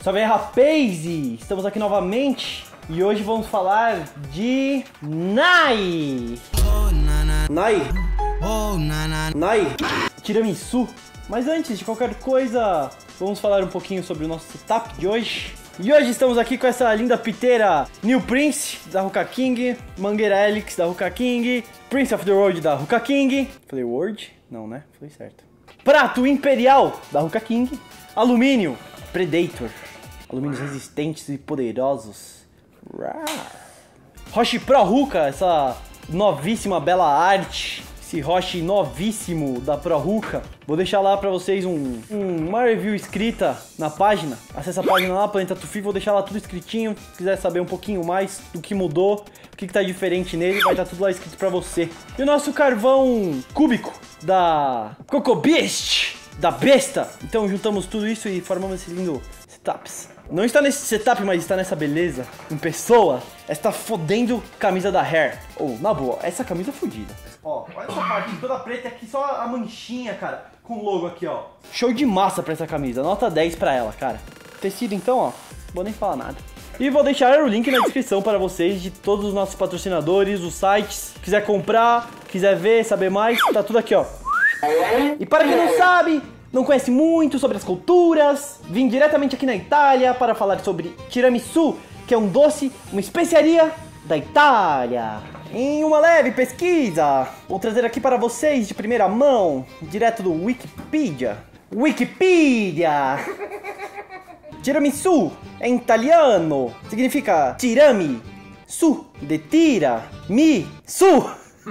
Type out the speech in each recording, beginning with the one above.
Salve aí, rapaz! Estamos aqui novamente e hoje vamos falar de Nai! Nai! Tiramisu! Mas antes de qualquer coisa, vamos falar um pouquinho sobre o nosso setup de hoje. E hoje estamos aqui com essa linda piteira New Prince da Ruka King, Mangueira Helix da Ruka King, Prince of the Road da Ruka King. Falei Word? Não, né? Falei certo. Prato Imperial da Ruka King, alumínio Predator, alumínios resistentes e poderosos. Roche Pro Ruka, essa novíssima bela arte, esse Roche novíssimo da Pro Ruka. Vou deixar lá pra vocês uma review escrita na página. Acesse a página lá, Planeta Tufi, vou deixar lá tudo escritinho. Se quiser saber um pouquinho mais do que mudou, o que tá diferente nele, vai estar tudo lá escrito pra você. E o nosso carvão cúbico da Coco Beast, da besta. Então juntamos tudo isso e formamos esse lindo setups. Não está nesse setup, mas está nessa beleza em pessoa. Esta fodendo camisa da Hair. Ou, na boa, essa camisa é fodida. Ó, olha essa parte toda preta aqui, só a manchinha, cara, com o logo aqui, ó. Show de massa pra essa camisa, nota 10 pra ela, cara. Tecido então, ó, vou nem falar nada. E vou deixar o link na descrição para vocês de todos os nossos patrocinadores, os sites. Quiser comprar, quiser ver, saber mais, tá tudo aqui, ó. E para quem não sabe, não conhece muito sobre as culturas, vim diretamente aqui na Itália para falar sobre tiramisu, que é um doce, uma especiaria da Itália. Em uma leve pesquisa, vou trazer aqui para vocês de primeira mão, direto do Wikipedia. Tiramisu em italiano significa tirami, su, de tira, mi, su.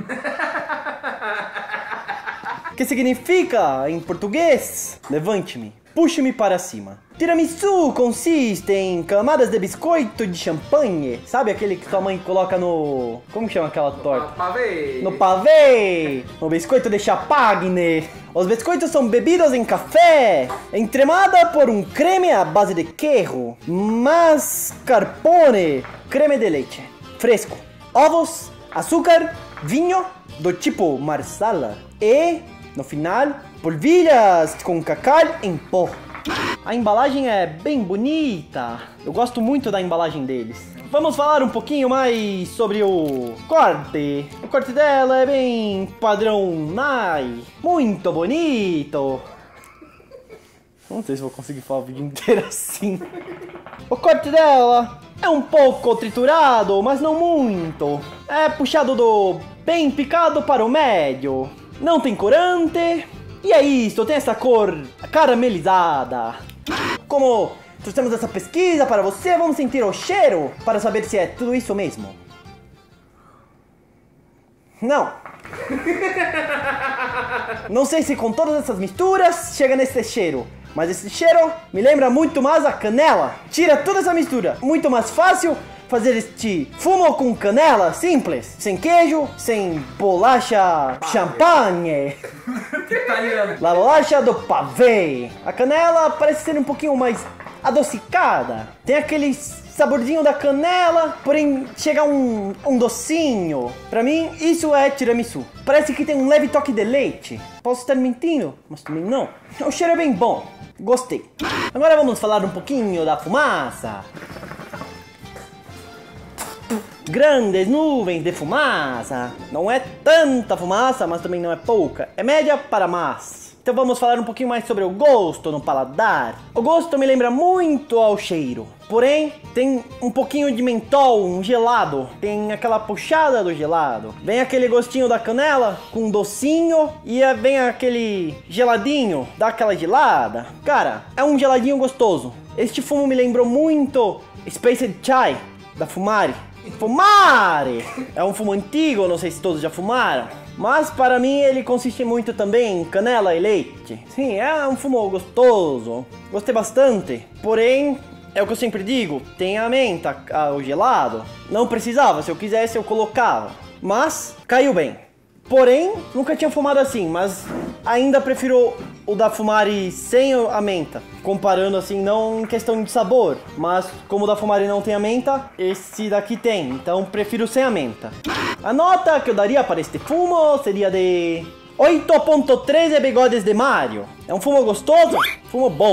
Que significa, em português, levante-me, puxe-me para cima. Tiramisu consiste em camadas de biscoito de champanhe. Sabe aquele que sua mãe coloca no... Como chama aquela torta? Pavê. No pavê. No biscoito de champagne. Os biscoitos são bebidos em café, entremada por um creme à base de queijo, mascarpone, creme de leite fresco, ovos, açúcar, vinho do tipo marsala e, no final, polvilhas com cacau em pó. A embalagem é bem bonita. Eu gosto muito da embalagem deles. Vamos falar um pouquinho mais sobre o corte. O corte dela é bem padrão Nai. Muito bonito. Não sei se vou conseguir falar o vídeo inteiro assim. O corte dela é um pouco triturado, mas não muito. É puxado do bem picado para o médio. Não tem corante. E é isso, tem essa cor caramelizada. Como trouxemos essa pesquisa para você, vamos sentir o cheiro para saber se é tudo isso mesmo. Não. Não sei se com todas essas misturas chega nesse cheiro, mas esse cheiro me lembra muito mais a canela. Tira toda essa mistura, muito mais fácil fazer este fumo com canela simples, sem queijo, sem bolacha champanhe. La bolacha do pavê. A canela parece ser um pouquinho mais adocicada. Tem aquele saborzinho da canela, porém chega um docinho. Pra mim, isso é tiramisu. Parece que tem um leve toque de leite. Posso estar mentindo, mas também não. O cheiro é bem bom. Gostei. Agora vamos falar um pouquinho da fumaça. Grandes nuvens de fumaça. Não é tanta fumaça, mas também não é pouca. É média para mais. Então vamos falar um pouquinho mais sobre o gosto no paladar. O gosto me lembra muito ao cheiro. Porém, tem um pouquinho de mentol, um gelado. Tem aquela puxada do gelado. Vem aquele gostinho da canela com um docinho. E vem aquele geladinho, dá aquela gelada. Cara, é um geladinho gostoso. Este fumo me lembrou muito Spaced Chai, da Fumari. Fumari! É um fumo antigo, não sei se todos já fumaram. Mas para mim ele consiste muito também em canela e leite. Sim, é um fumo gostoso. Gostei bastante. Porém, é o que eu sempre digo, tem a menta, o gelado. Não precisava, se eu quisesse eu colocava. Mas caiu bem. Porém, nunca tinha fumado assim, mas ainda prefiro o da Fumari sem a menta. Comparando assim, não em questão de sabor, mas como o da Fumari não tem a menta, esse daqui tem. Então prefiro sem a menta. A nota que eu daria para este fumo seria de 8.13 bigodes de Mario. É um fumo gostoso, fumo bom.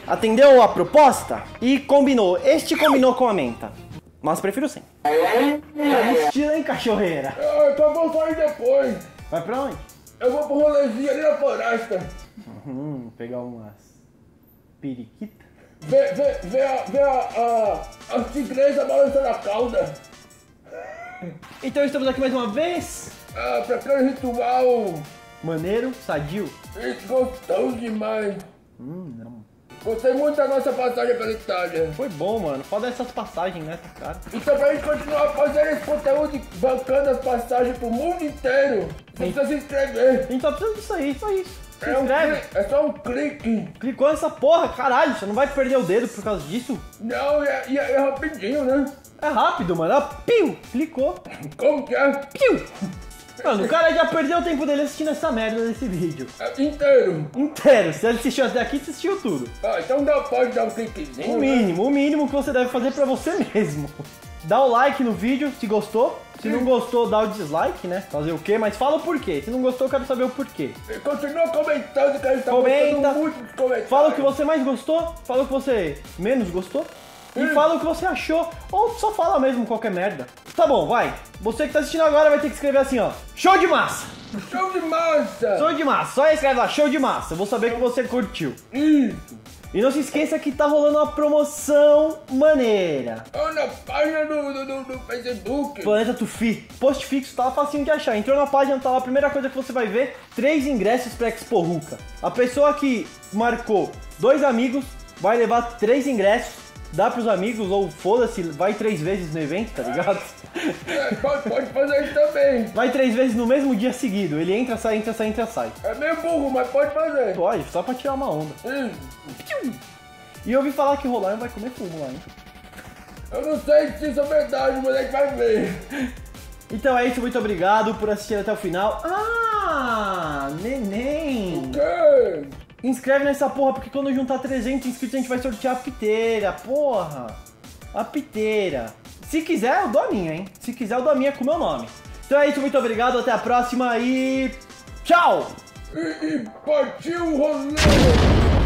atendeu a proposta e combinou. Este combinou com a menta. Mas prefiro sem. Tira, hein, cachorreira? Eu vou sair depois. Vai pra onde? Eu vou pro rolezinho ali na floresta. Pegar umas periquitas. Ver a tigresa balançando a cauda. Então estamos aqui mais uma vez. Pra aquele ritual. Maneiro, sadio. Isso, gostoso demais. Não. Gostei muito da nossa passagem pela Itália. Foi bom, mano. Foda essas passagens, né, cara? Então pra gente continuar fazendo esse conteúdo e bancando as passagens pro mundo inteiro, você precisa se inscrever. A gente só precisa disso aí, só isso. Se É inscreve. é só um clique. Clicou nessa porra, caralho. Você não vai perder o dedo por causa disso? Não, é rapidinho, né? É rápido, mano. Piu! Clicou. Como que é? Piu! Mano, o cara já perdeu o tempo dele assistindo essa merda desse vídeo. Inteiro. Inteiro. Se ele assistiu até aqui, você assistiu tudo. Então pode dar um cliquezinho. O mínimo que você deve fazer pra você mesmo. Dá o like no vídeo se gostou. Se não gostou, dá o dislike, né? Fazer o quê? Mas fala o porquê. Se não gostou, eu quero saber o porquê. E continua comentando que a gente tá Comenta. gostando muito dos comentários. Fala o que você mais gostou. Fala o que você menos gostou. E fala o que você achou. Ou só fala mesmo qualquer merda. Tá bom, vai. Você que tá assistindo agora vai ter que escrever assim, ó. Show de massa! Show de massa! Show de massa. Só escreve lá, show de massa. Eu vou saber que você curtiu. Isso! E não se esqueça que tá rolando uma promoção maneira. Na página do Facebook. Planeta Tufi. Post fixo tá facinho de achar. Entrou na página, tá lá. A primeira coisa que você vai ver, 3 ingressos pra Expo Ruka. A pessoa que marcou 2 amigos vai levar 3 ingressos. Dá pros amigos, ou foda-se, vai 3 vezes no evento, tá ligado? Pode fazer isso também. Vai 3 vezes no mesmo dia seguido. Ele entra, sai, entra, sai, entra, sai. É meio burro, mas pode fazer. Pode, só pra tirar uma onda. E eu ouvi falar que Rolar vai comer fumo lá, hein? Eu não sei se isso é verdade, mas a gente vai ver. Então é isso, muito obrigado por assistir até o final. Neném! Que? Inscreve nessa porra, porque quando juntar 300 inscritos a gente vai sortear a piteira, porra! A piteira. Se quiser, eu dou a minha, hein? Se quiser, eu dou a minha com o meu nome. Então é isso, muito obrigado, até a próxima e... tchau! E partiu o rolê!